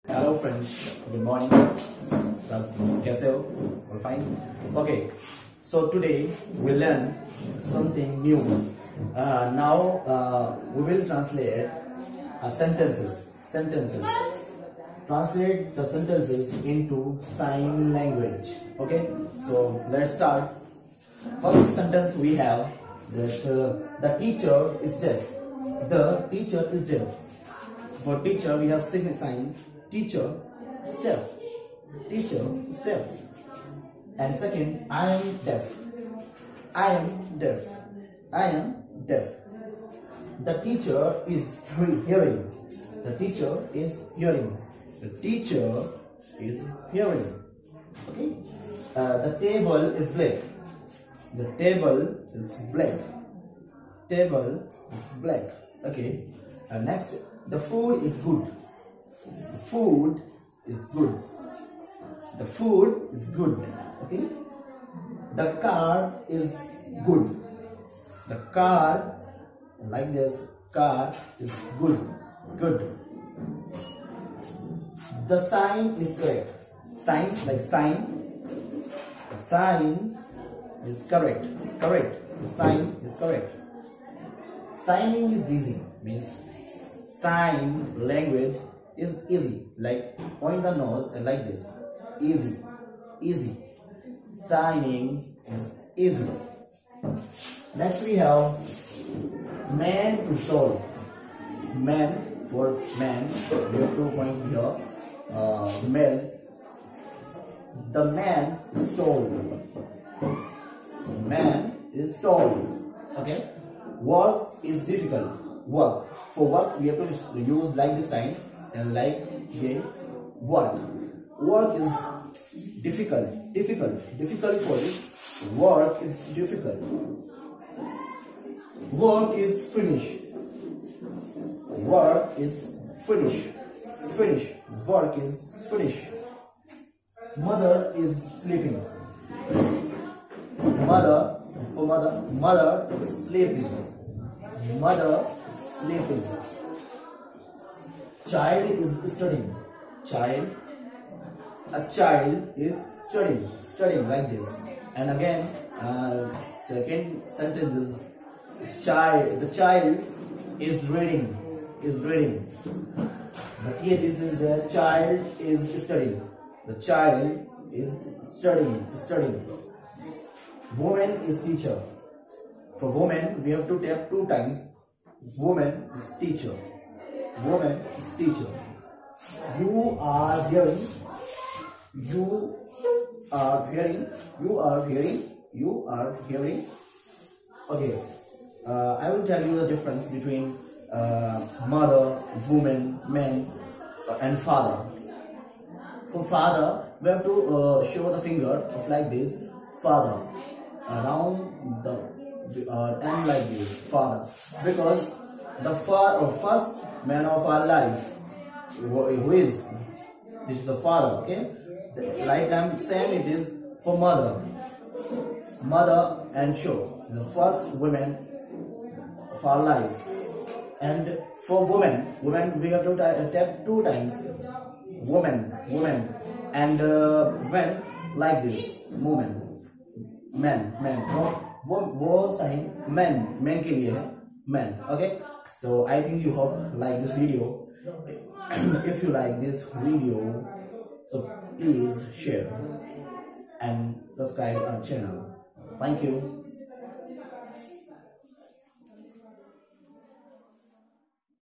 Hello friends, good morning. कैसे हो? All fine? Okay, so today we'll learn something new. Now we will translate sentences. Translate the sentences into sign language. Okay, so let's start. First sentence we have that the teacher is deaf. The teacher is deaf. For teacher we have sign teacher is deaf. Teacher is deaf. And second, I am deaf. I am deaf. I am deaf. The teacher is hearing. The teacher is hearing. The teacher is hearing. Okay. The table is black. The table is black. Table is black. Okay. Next, the food is good. The food is good. The food is good. Okay. The car is good. The car, like this, car is good. Good. The sign is correct. Signs like sign. The sign is correct. Correct. The sign is correct. Signing is easy. Means sign language is easy. Like point the nose and like this. Easy. Easy. Signing is easy. Next we have man is tall. Man, for man, we have to point here. Man. The man is tall. Man is tall. Okay. Work is difficult. Work. For work we have to use like this sign and like the work. Work is difficult. Difficult for it. Work is difficult. Work is finished. Work is finished. Finish. Work is finished. Mother is sleeping. Mother, for mother, mother is sleeping. Mother sleeping. Child is studying. Child. A child is studying like this. And again, second sentence is child. The child is reading. But here this is the child is studying. The child is studying. Woman is teacher. For woman, we have to tap 2 times. Woman is teacher. Woman is teacher. You are hearing. You are hearing. You are hearing. You are hearing. Okay. I will tell you the difference between mother, woman, man, and father. For father, we have to show the finger of like this. Father. Around the and like this. Father. Because the first man of our life, who is, this is the father. Okay. Like I'm saying, it is for mother. Mother and show. The first woman of our life. And for woman we have to tap 2 times. Woman. And when like this. Woman. Man. वो sign man के लिए है. Man. Okay. So I think you hope like this video. If you like this video, so please share and subscribe our channel. Thank you.